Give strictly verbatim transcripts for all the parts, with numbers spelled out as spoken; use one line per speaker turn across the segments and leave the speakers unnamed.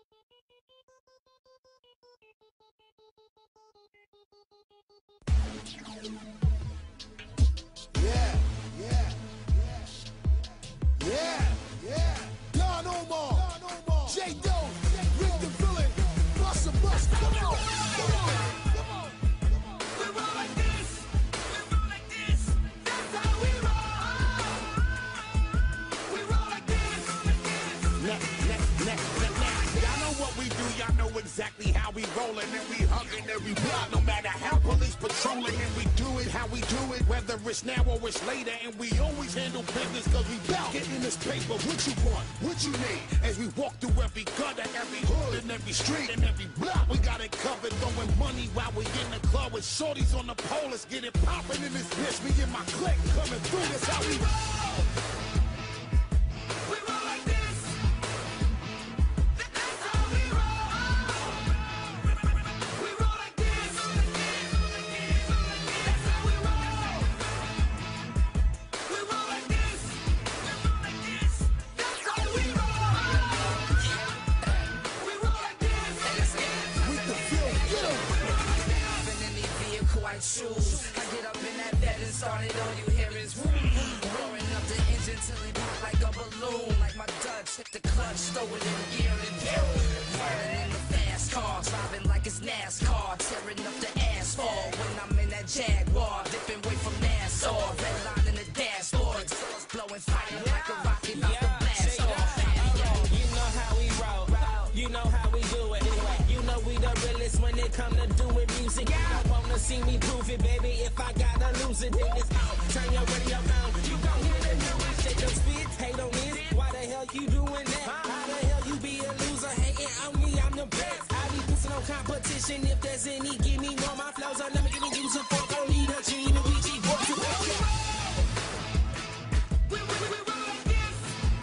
Yeah, yeah, yeah, yeah, yeah. Don Omar, J Doe, Rick the Villain, Busta Bust. Come on, come on, come on, come on. We roll like this, we roll like this. That's how we roll. We roll like this, like this. Next, next, next, next. Y'all know what we do. Y'all know exactly how we rollin', and we huggin' every block, no matter how police patrolling, and we do it how we do it, whether it's now or it's later, and we always handle business cause we bout getting this paper. What you want, what you need, as we walk through every gutter, every hood, and every street, and every block, we got it covered, throwing money while we in the club with shorties on the pole. Let's get it poppin' in this bitch, me and my clique coming through, that's how we roll. We roll like this, that's how we roll. We roll like this, that's how we roll. We roll like this, that's how we roll. We roll like this, we the feel good.
In any vehicle I choose, I get up in that bed and start it. All you hear is whoom, roaring up the engine till it pop like a balloon. Like my Dutch, hit the clutch, throw it in gear and boom. Running in the fast car, driving like it's NASCAR, tearing up the asphalt when I'm in that Jaguar, dipping way from Nassau, red line in the dashboard, exhaust blowing fire like a rocket off the blast off.
You know how we roll, you know how we do it. You know we the realest when it come to doing music. You don't wanna see me prove it, baby. If I gotta lose it, then it's out. Turn your radio down, you gon' hear the news. Shake your spit, hate on this. Why the hell you doing that? How the hell you be a loser? Hating on me, I'm the best. I be pissing on competition. If there's any, give me one. My flows are never giving you support. Don't need a team, we G boys to work it.
We, we, we roll like this,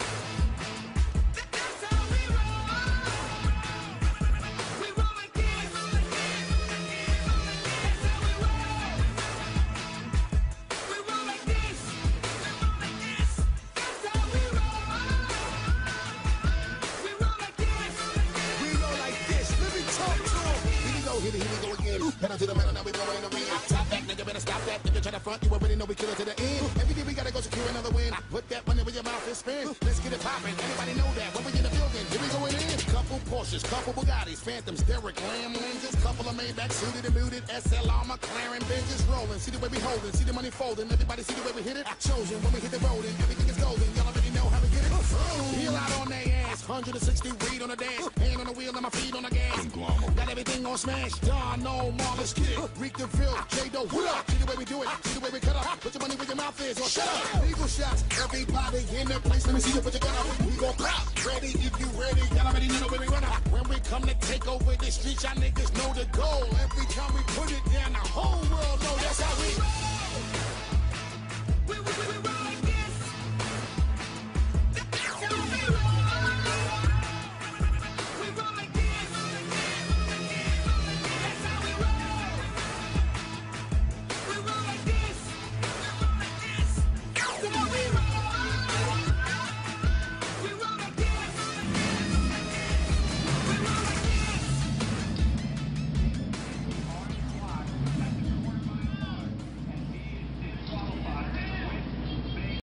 that's how we roll. We roll like this, that's how we roll. We roll like this, that's how we roll. We roll like this, we roll like this. Let me talk to him. Here we go, here we here we go again. Pedal to the metal, now we go in the ring. Top that, nigga, better stop that. If you try to front, you already know we kill it to the end. Every day we gotta go secure another win. Put that money where your mouth is spin. Let's get it poppin'. Anybody know that? When we in the building, here we going in. Couple Porsches, couple Bugattis, Phantoms, Derek Lamb lenses, couple of Maybach suited and muted, S L R, McLaren, Benches rolling. See the way we holding, see the money folding. Everybody see the way we hit it. Chosen when we hit the road and everything is golden. Y'all already know how we get it. Peel out on their ass, one hundred sixty read on the dash, hand on the wheel and my feet on the gas. Got everything on smash. Don Omar, let's get it. Reek the Ville, J Doe, what up? See the way we do it, see the way we cut up. Put your money where your mouth is, or shut up. Legal shots, everybody in the place. Let me see you put your gun up. We gon' pop. Ready if you ready. Y'all already know where we run up. When we come to take over the streets, y'all niggas know the goal. Every time we put it down, the whole world know that's how we roll. We, we, we,